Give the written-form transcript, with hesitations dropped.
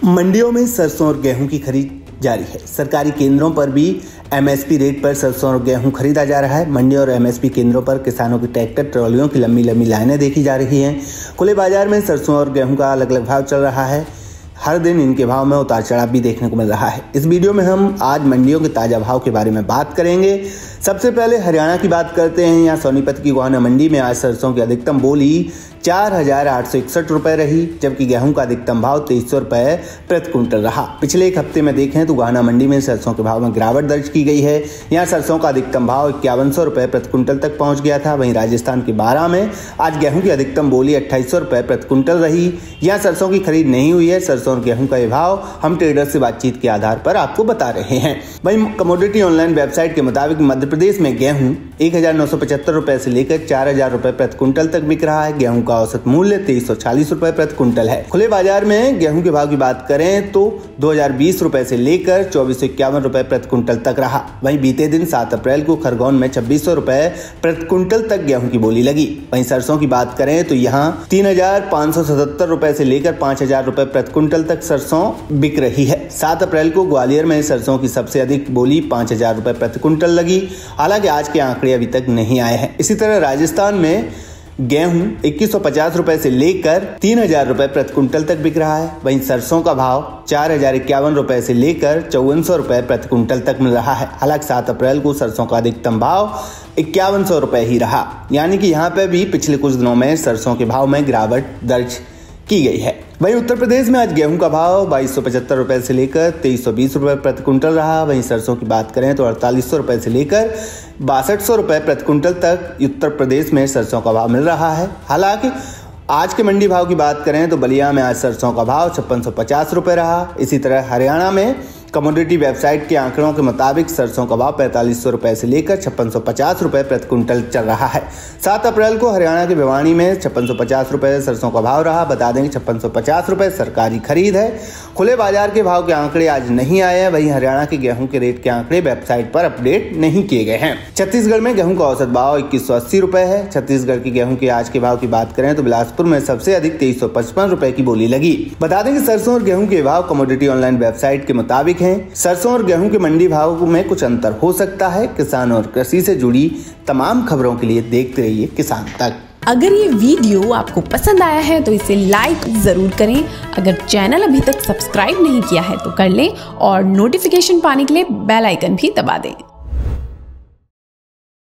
मंडियों में सरसों और गेहूं की खरीद जारी है। सरकारी केंद्रों पर भी एमएसपी रेट पर सरसों और गेहूं खरीदा जा रहा है। मंडी और एमएसपी केंद्रों पर किसानों की ट्रैक्टर ट्रॉलियों की लंबी लंबी लाइनें देखी जा रही हैं। खुले बाजार में सरसों और गेहूं का अलग अलग भाव चल रहा है। हर दिन इनके भाव में उतार चढ़ाव भी देखने को मिल रहा है। इस वीडियो में हम आज मंडियों के ताजा भाव के बारे में बात करेंगे। सबसे पहले हरियाणा की बात करते हैं। यहाँ सोनीपत की गोहाना मंडी में आज सरसों की अधिकतम बोली 4,861 रुपए रही, जबकि गेहूं का अधिकतम भाव 2300 रुपए प्रति क्विंटल रहा। पिछले एक हफ्ते में देखें तो गोहाना मंडी में सरसों के भाव में गिरावट दर्ज की गई है। यहाँ सरसों का अधिकतम भाव 5100 रुपए प्रति क्विंटल तक पहुंच गया था। वहीं राजस्थान के बारां में आज गेहूं की अधिकतम बोली 2800 रुपए प्रति क्विंटल रही। यहाँ सरसों की खरीद नहीं हुई है। सरसों और गेहूं का ये भाव हम ट्रेडर से बातचीत के आधार पर आपको बता रहे हैं। वहीं कमोडिटी ऑनलाइन वेबसाइट के मुताबिक मध्य प्रदेश में गेहूं 1975 रुपए से लेकर 4000 रुपए प्रति क्विंटल तक बिक रहा है। गेहूं का औसत मूल्य 2340 रुपए प्रति क्विंटल है। खुले बाजार में गेहूं के भाव की बात करें तो 2020 रुपए से लेकर 2451 रुपए प्रति क्विंटल तक रहा। वहीं बीते दिन 7 अप्रैल को खरगोन में 2600 रुपए प्रति क्विंटल तक गेहूं की बोली लगी। वहीं सरसों की बात करें तो यहाँ 3577 रुपए से लेकर 5000 रुपए प्रति क्विंटल तक सरसों बिक रही है। 7 अप्रैल को ग्वालियर में सरसों की सबसे अधिक बोली 5000 रुपए प्रति क्विंटल लगी। हालांकि आज के आंकड़े अभी तक नहीं आए हैं। इसी तरह राजस्थान में गेहूं 2150 रुपए से लेकर 3000 रुपए प्रति क्विंटल तक बिक रहा है। वहीं सरसों का भाव 4051 रुपए से लेकर 5400 रुपए प्रति क्विंटल तक मिल रहा है। हालांकि 7 अप्रैल को सरसों का अधिकतम भाव 5100 रुपए ही रहा, यानी कि यहाँ पे भी पिछले कुछ दिनों में सरसों के भाव में गिरावट दर्ज की गई है। वहीं उत्तर प्रदेश में आज गेहूं का भाव 2275 रुपए से लेकर 2320 रुपए प्रति क्विंटल रहा। वहीं सरसों की बात करें तो 4800 रुपए से लेकर 6200 रुपए प्रति क्विंटल तक उत्तर प्रदेश में सरसों का भाव मिल रहा है। हालांकि आज के मंडी भाव की बात करें तो बलिया में आज सरसों का भाव 5650 रुपए रहा। इसी तरह हरियाणा में कमोडिटी वेबसाइट के आंकड़ों के मुताबिक सरसों का भाव 4500 रुपए से लेकर 5650 रुपए प्रति क्विंटल चल रहा है। 7 अप्रैल को हरियाणा के भिवानी में 5650 रुपए सरसों का भाव रहा। बता दें कि 5650 रुपए सरकारी खरीद है। खुले बाजार के भाव के आंकड़े आज नहीं आए हैं। वहीं हरियाणा के गेहूं के रेट के आंकड़े वेबसाइट पर अपडेट नहीं किए गए हैं। छत्तीसगढ़ में गेहूं का औसत भाव 2180 रुपए है। छत्तीसगढ़ के गेहूं के आज के भाव की बात करें तो बिलासपुर में सबसे अधिक 2355 रुपए की बोली लगी। बता दें कि सरसों और गेहूं के भाव कमोडिटी ऑनलाइन वेबसाइट के मुताबिक हैं। सरसों और गेहूं के मंडी भाव में कुछ अंतर हो सकता है। किसान और कृषि से जुड़ी तमाम खबरों के लिए देखते रहिए किसान तक। अगर ये वीडियो आपको पसंद आया है तो इसे लाइक जरूर करें। अगर चैनल अभी तक सब्सक्राइब नहीं किया है तो कर लें और नोटिफिकेशन पाने के लिए बेल आइकन भी दबा दें।